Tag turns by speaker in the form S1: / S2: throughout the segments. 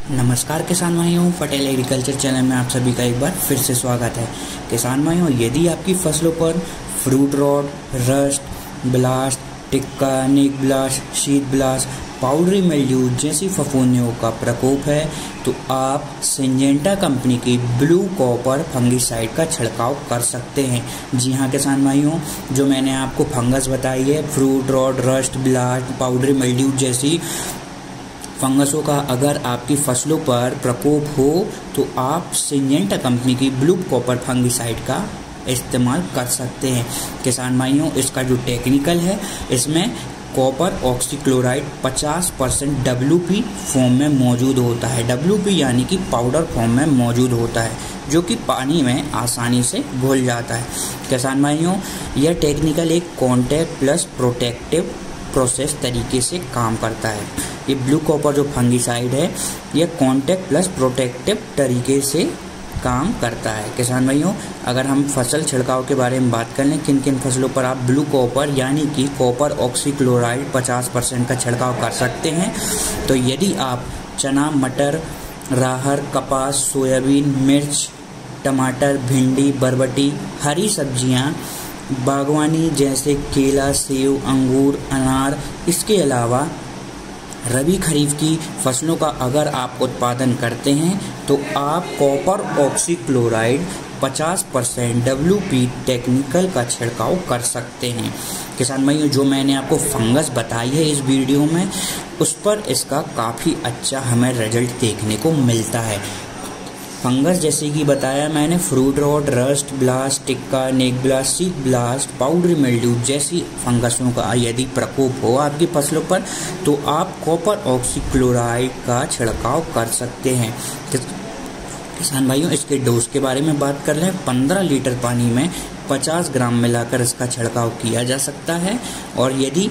S1: नमस्कार किसान भाइयों, पटेल एग्रीकल्चर चैनल में आप सभी का एक बार फिर से स्वागत है। किसान भाइयों, यदि आपकी फसलों पर fruit rot, rust, blast, tikka, neck blast, sheath blast, powdery mildew जैसी फफूंदियों का प्रकोप है तो आप सिंजेंटा कंपनी की ब्लू कॉपर फंगिसाइड का छिड़काव कर सकते हैं। जी हाँ किसान भाइयों, जो मैंने आपको फंगस बताई है, fruit rot, rust, blast, powdery mildew जैसी फंगसों का अगर आपकी फसलों पर प्रकोप हो तो आप सिंजेंटा कंपनी की ब्लू कॉपर फंगिसाइड का इस्तेमाल कर सकते हैं। किसान भाइयों, इसका जो टेक्निकल है, इसमें कॉपर ऑक्सीक्लोराइड 50% WP फॉर्म में मौजूद होता है। WP यानी कि पाउडर फॉर्म में मौजूद होता है, जो कि पानी में आसानी से घुल जाता है। किसान भाइयों, यह टेक्निकल एक कॉन्टैक्ट प्लस प्रोटेक्टिव प्रोसेस तरीके से काम करता है। ये ब्लू कॉपर जो फंगिसाइड है, यह कॉन्टैक्ट प्लस प्रोटेक्टिव तरीके से काम करता है। किसान भाइयों, अगर हम फसल छिड़काव के बारे में बात कर लें, किन किन फसलों पर आप ब्लू कॉपर यानी कि कॉपर ऑक्सीक्लोराइड 50% का छिड़काव कर सकते हैं, तो यदि आप चना, मटर, राहर, कपास, सोयाबीन, मिर्च, टमाटर, भिंडी, बरबटी, हरी सब्जियां, बागवानी जैसे केला, सेब, अंगूर, अनार, इसके अलावा रबी खरीफ की फसलों का अगर आप उत्पादन करते हैं तो आप कॉपर ऑक्सीक्लोराइड 50% WP टेक्निकल का छिड़काव कर सकते हैं। किसान भाइयों, जो मैंने आपको फंगस बताई है इस वीडियो में, उस पर इसका काफ़ी अच्छा हमें रिजल्ट देखने को मिलता है। फंगस जैसे कि बताया मैंने, fruit rot, rust, blast, tikka, neck blast, sheath blast, powdery mildew जैसी फंगसों का यदि प्रकोप हो आपकी फसलों पर तो आप कॉपर ऑक्सीक्लोराइड का छिड़काव कर सकते हैं। किसान भाइयों, इसके डोज के बारे में बात कर लें, 15 लीटर पानी में 50 ग्राम मिलाकर इसका छिड़काव किया जा सकता है। और यदि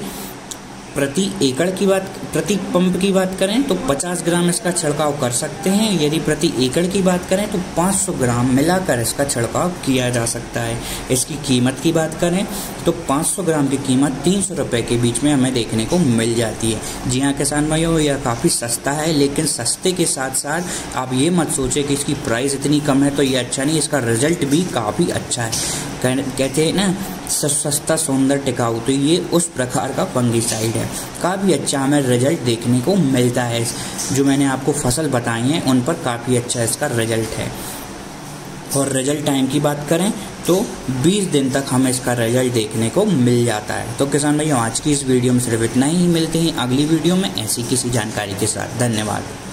S1: प्रति पंप की बात करें तो 50 ग्राम इसका छिड़काव कर सकते हैं। यदि प्रति एकड़ की बात करें तो 500 ग्राम मिलाकर इसका छिड़काव किया जा सकता है। इसकी कीमत की बात करें तो 500 ग्राम की कीमत 300 रुपये के बीच में हमें देखने को मिल जाती है। जी हाँ किसान भाइयों, यह काफ़ी सस्ता है, लेकिन सस्ते के साथ साथ आप ये मत सोचें कि इसकी प्राइस इतनी कम है तो ये अच्छा नहीं, इसका रिजल्ट भी काफ़ी अच्छा है। कहते हैं ना, सस्ता सुंदर टिकाऊ, तो ये उस प्रकार का फंगिसाइड है। काफ़ी अच्छा हमें रिजल्ट देखने को मिलता है। जो मैंने आपको फसल बताई हैं उन पर काफ़ी अच्छा इसका रिजल्ट है। और रिजल्ट टाइम की बात करें तो 20 दिन तक हमें इसका रिजल्ट देखने को मिल जाता है। तो किसान भाइयों, आज की इस वीडियो में सिर्फ इतना ही। मिलते हैं अगली वीडियो में ऐसी किसी जानकारी के साथ। धन्यवाद।